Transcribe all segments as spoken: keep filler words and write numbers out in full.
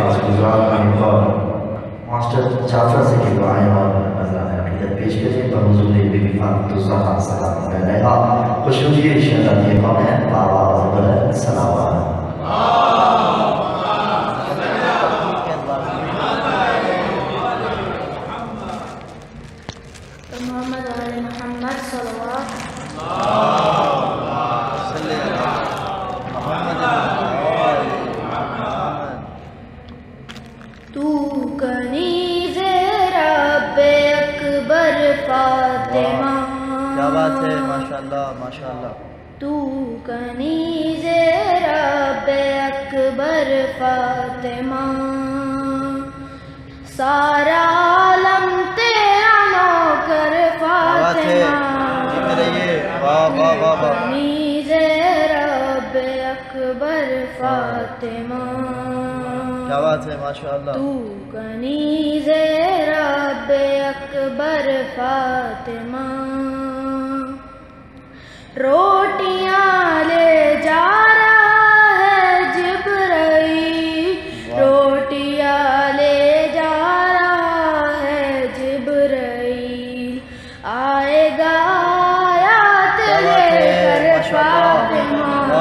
آج گزران ماسٹر جعفر سے کی دعائیں اور نظرانہ عقیدت پیش کریں پر حضور بی بی فاطمہ الزہرا سلام علیہا خوش ہوئیے شہزادی کونین بابا بلند سلام علیہ محمد علی محمد صلوات تو کنیز رب اکبر فاطمہ کیا بات ہے ماشاءاللہ ماشاءاللہ تو کنیز رب اکبر فاطمہ سارا عالم تیرا نوکر فاطمہ کنیز رب اکبر فاطمہ کیا بات ہے ماشاءاللہ تو کنیز رب اکبر فاطمہ روٹیاں لے جا رہا ہے جبرائیل روٹیاں لے جا رہا ہے جبرائیل آئے گا آیات لے کر فاطمہ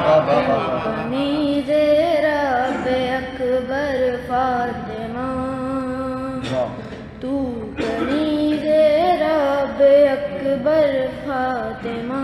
کنیز رب اکبر فاطمہ تو کنیز رب اکبر فاطمہ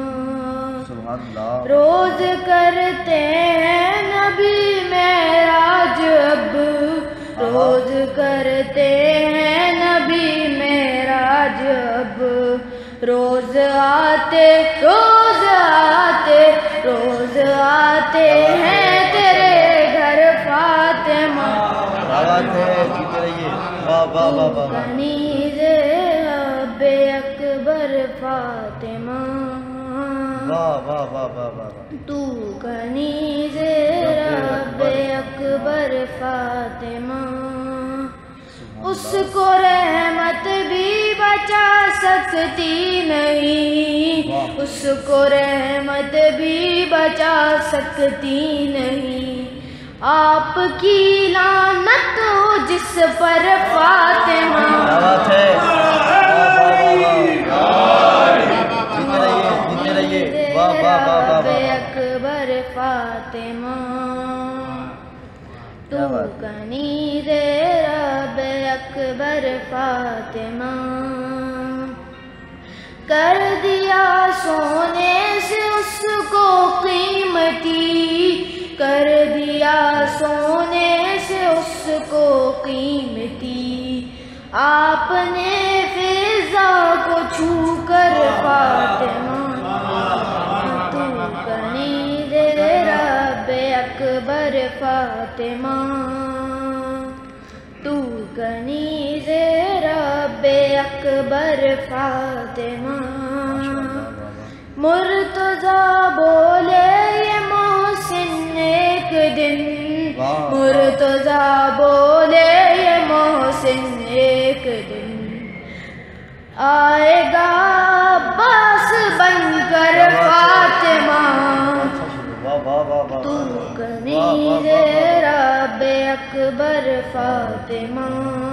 روز کرتے ہیں نبی معراج اب روز کرتے ہیں نبی معراج اب روز آتے روز آتے روز آتے ہیں تیرے گھر فاطمہ کنیز رب اکبر فاطمہ تو کنیز رب اکبر فاطمہ اس کو رحمت بھی بچا سکتی نہیں اس کو رحمت بھی بچا سکتی نہیں آپ کی لعنت ہو جس پر فاطمہ رب اکبر فاطمہ تو کنیز رب اکبر فاطمہ کر دیا سونے سے اس کو قیمتی کر دیا سونے سے اس کو قیمتی آپ نے فضا کو چھو کر فاطمہ تو کنیز رب اکبر فاطمہ تو کنیز رب اکبر فاطمہ مرتضیٰ بولے یہ محسن ایک دن مرتضیٰ بولے یہ محسن ایک دن آئے گا عباس بن کر فاطمہ تو کنیز رب اکبر فاطمہ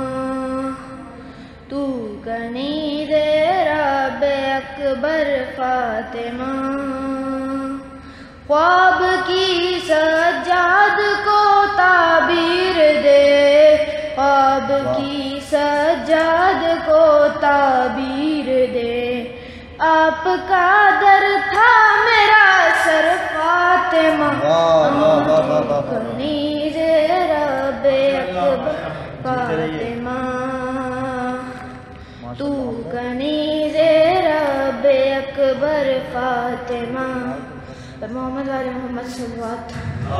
تو کنیز رب اکبر فاطمہ خواب کی سجاد کو تعبیر دے خواب کی سجاد کو تعبیر دے آپ کا در تھا میرا سر فاطمہ کنیز رب اکبر فاطمہ تو کنیز رب اکبر فاطمہ محمد علی محمد صلوات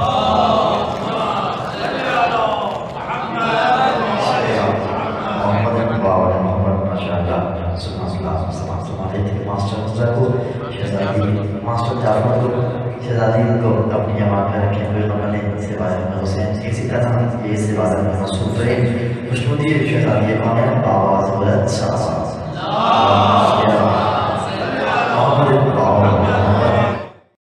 ماسٹر جعفر کو شہزادی کو اپنی جماعت میں رکھے ہوئے انہوں نے سے بارے حسین اسی طرح یہ سے بارے میں مصروف رہے خوشنودی شہزادی کونین بابا بلند سلام محمد